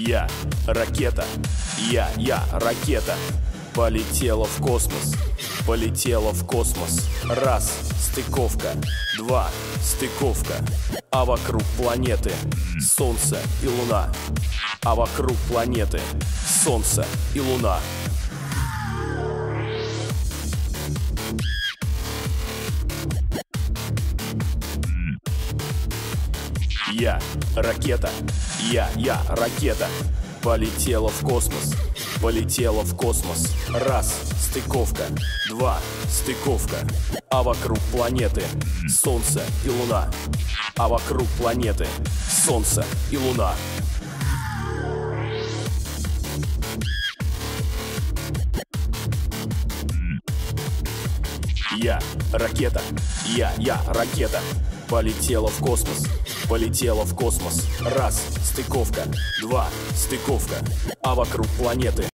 Я ракета, я ракета. Полетела в космос, полетела в космос. Раз, стыковка, два, стыковка. А вокруг планеты Солнце и Луна. А вокруг планеты Солнце и Луна. Я ракета, я ракета. Полетела в космос, полетела в космос. Раз, стыковка, два, стыковка. А вокруг планеты Солнце и Луна. А вокруг планеты Солнце и Луна. Я ракета, я ракета. Полетела в космос, полетела в космос. Раз, стыковка, два, стыковка. А вокруг планеты